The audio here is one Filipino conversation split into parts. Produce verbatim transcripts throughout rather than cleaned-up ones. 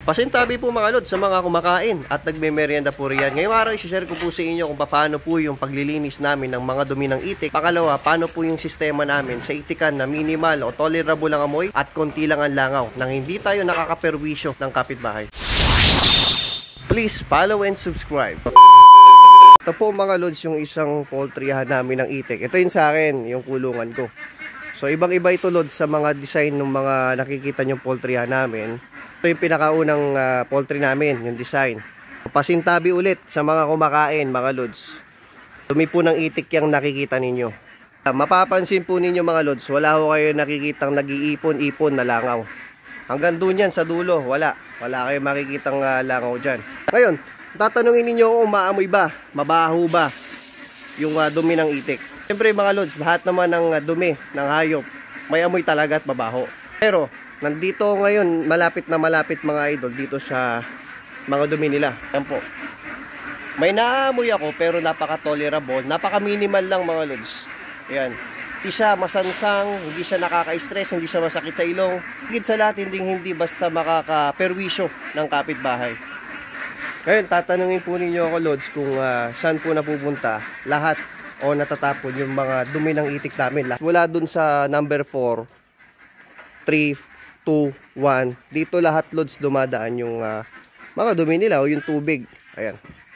Pasintabi po mga lods sa mga kumakain at nagme-merienda po riyan. Ngayong araw, i-share ko po sa inyo kung paano po yung paglilinis namin ng mga dumi ng itik. Pangalawa, paano po yung sistema namin sa itikan na minimal o tolerable ang amoy at konti lang ang langaw nang hindi tayo nakakaperwisyo ng kapitbahay. Please follow and subscribe. Ito po mga lods yung isang poultryhan namin ng itik. Ito yun sa akin, yung kulungan ko. So ibang iba ito lods sa mga design ng mga nakikita nyong poultryhan namin. Ito yung pinakaunang uh, poultry namin, yung design. Pasintabi ulit sa mga kumakain, mga lods. Dumi po ng itik yung nakikita ninyo. Uh, mapapansin po ninyo mga lods, wala ho kayo nakikitang nag-iipon-ipon na langaw. Hanggang doon yan sa dulo, wala. Wala kayo makikitang uh, langaw dyan. Ngayon, tatanungin ninyo kung maamoy ba, mabaho ba yung uh, dumi ng itik. Siyempre mga lods, lahat naman ng uh, dumi ng hayop, may amoy talaga at mabaho. Pero, nandito ngayon, malapit na malapit mga idol dito sa mga dumi nila. Yan po. May naamoy ako pero napaka-tolerable. Napaka-minimal lang mga lods. Yan. Hindi siya masansang, hindi siya nakaka-stress, hindi siya masakit sa ilong. Higit sa lahat, hindi, hindi basta makaka-perwisyo ng kapitbahay. Ngayon, tatanungin po ninyo ako lods kung uh, saan po napupunta lahat o natatapon yung mga dumi ng itik namin. Mula dun sa number four, three, two, one, dito lahat lods dumadaan yung uh, mga dumi nila o yung tubig. Ayan.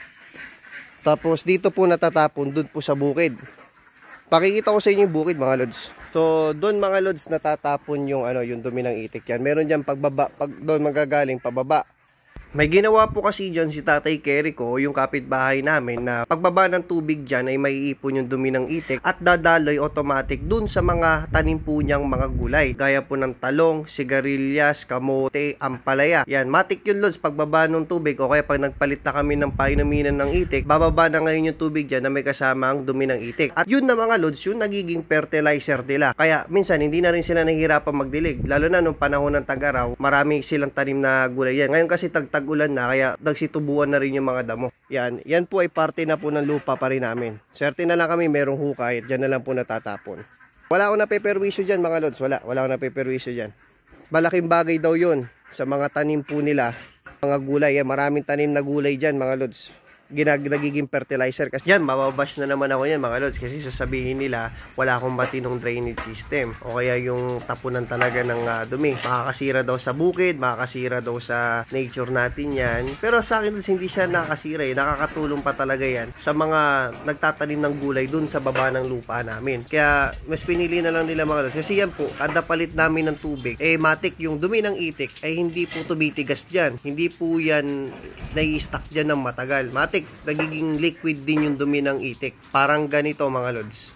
Tapos dito po natatapon dun po sa bukid. Pakikita ko sa inyo yung bukid mga lods. So doon mga lods natatapon yung ano yung dumi ng itik yan. Meron diyan pagbaba, pag doon magagaling pababa. May ginawa po kasi dyan si Tatay Kerico, yung kapitbahay namin, na pagbaba ng tubig dyan ay maiipon yung dumi ng itik at dadaloy automatic dun sa mga tanim po niyang mga gulay. Gaya po ng talong, sigarilyas, kamote, ampalaya. Yan, matik yun lods pagbaba ng tubig o kaya pag nagpalit na kami ng painuminan ng itik, bababa na ngayon yung tubig dyan na may kasama ang dumi ng itik. At yun na mga lods, yung nagiging fertilizer nila. Kaya minsan hindi na rin sila nahihirapan magdilig. Lalo na nung panahon ng tag-araw, marami silang tanim na gulay yan. Ngayon kasi tag ulan na kaya nagsitubuan na rin yung mga damo. Yan, yan po ay parte na po ng lupa pa rin namin. Swerte na lang kami merong hukay at dyan na lang po natatapon. Wala akong napeperwisyo dyan mga lods, wala. Wala akong napeperwisyo dyan. Malaking bagay daw yun sa mga tanim po nila, mga gulay. Yan, maraming tanim na gulay dyan mga lods. Ginag nagiging fertilizer kasi yan mababash na naman ako yan mga lods kasi sasabihin nila wala akong matinong drainage system o kaya yung tapunan talaga ng uh, dumi makakasira daw sa bukid, makakasira daw sa nature natin yan. Pero sa akin hindi siya nakakasira eh. Nakakatulong pa talaga yan sa mga nagtatanim ng gulay dun sa baba ng lupa namin. Kaya mas pinili na lang nila mga lods kasi yan po kada palit namin ng tubig eh matik yung dumi ng itik ay hindi po tumitigas dyan, hindi po yan nai-stack dyan ng matagal. Matik nagiging liquid din yung dumi ng itik. Parang ganito mga lods.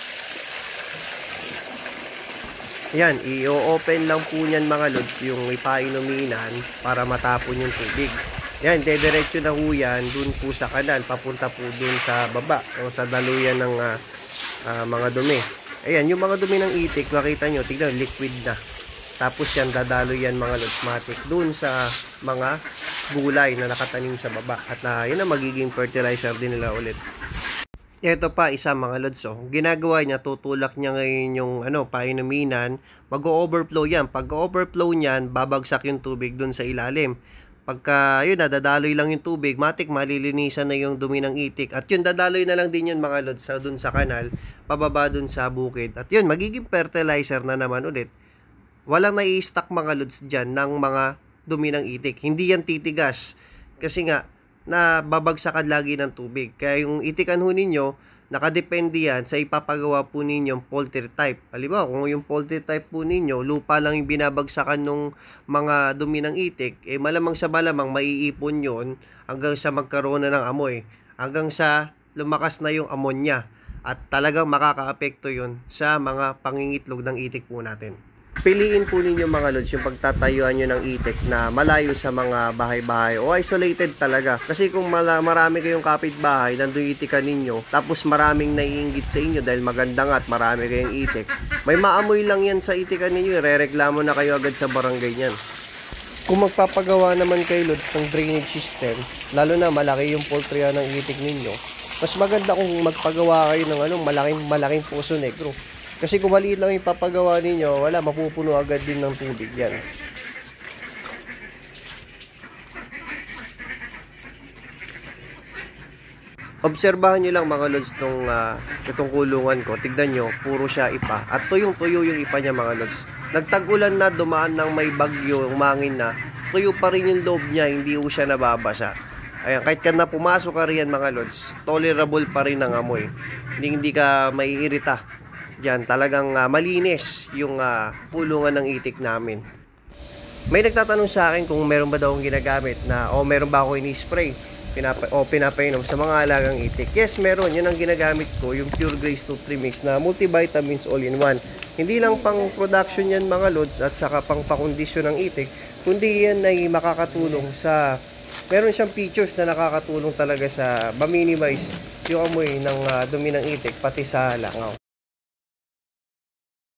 Yan, i-open lang po niyan mga lods yung ipainuminan para matapon yung tubig. Yan, dediretso na ho yan dun po sa kanal, papunta po dun sa baba o sa daluyan ng uh, uh, mga dumi. Ayan, yung mga dumi ng itik, makita nyo, tignan, liquid na. Tapos yan, dadalo yan mga lods matik dun sa mga gulay na nakatanim sa baba. At na, yun na magiging fertilizer din nila ulit. Ito pa, isa mga lods. Oh. Ginagawa niya, tutulak niya ngayon yung ano, painuminan. Mag-overflow yan. Pag-overflow niyan, babagsak yung tubig dun sa ilalim. Pagka, yun na, dadaloy lang yung tubig, matik, malilinisan na yung dumi ng itik. At yun, dadaloy na lang din yun mga lods sa, dun sa kanal, pababa dun sa bukid. At yun, magiging fertilizer na naman ulit. Walang nai-stack mga lods dyan ng mga dumi ng itik. Hindi yan titigas. Kasi nga, nababagsakan lagi ng tubig. Kaya yung itikan ho ninyo, nakadepende yan sa ipapagawa po ninyong poultry type. Halimbawa, kung yung poultry type po ninyo, lupa lang yung binabagsakan ng mga dumi ng itik, eh malamang sa malamang maiipon yon hanggang sa magkaroon na ng amoy. Hanggang sa lumakas na yung ammonia. At talagang makaka-apekto yun sa mga pangingitlog ng itik po natin. Piliin po ninyo mga lods yung pagtatayuan nyo ng itik na malayo sa mga bahay-bahay o isolated talaga. Kasi kung marami kayong kapitbahay, nandun itikan ninyo, tapos maraming naiinggit sa inyo dahil maganda nga at marami kayong itik, may maamoy lang yan sa itikan ninyo, re-reklamo na kayo agad sa barangay niyan. Kung magpapagawa naman kayo lods ng drainage system, lalo na malaki yung poultry ng itik ninyo, mas maganda kung magpagawa kayo ng ano, malaking, malaking Poso Negro. Kasi kung maliit lang yung papagawa ninyo, wala, mapupuno agad din ng tubig yan. Obserbahan nyo lang mga lods itong, uh, itong kulungan ko. Tignan nyo, puro siya ipa. At tuyong-tuyo yung ipa niya mga lods. Nagtag-ulan na, dumaan ng may bagyo, umangin na. Tuyo pa rin yung loob niya, hindi ko siya nababasa. Ayan, kahit ka na pumasok ka riyan mga lods, tolerable pa rin ang amoy. Hindi, hindi ka maiirita. Diyan, talagang uh, malinis yung uh, pulungan ng itik namin. May nagtatanong sa akin kung meron ba daw akong ginagamit na o meron ba ako ini-spray pinapa, o pinapainom sa mga alagang itik. Yes, meron. Yun ang ginagamit ko, yung Pure Grace Nutri Mix na multivitamins all-in-one. Hindi lang pang production yan mga lods at saka pang pakondisyon ng itik, kundi yan ay makakatulong sa, meron siyang features na nakakatulong talaga sa ma-minimize yung amoy ng uh, dumi ng itik pati sa langaw.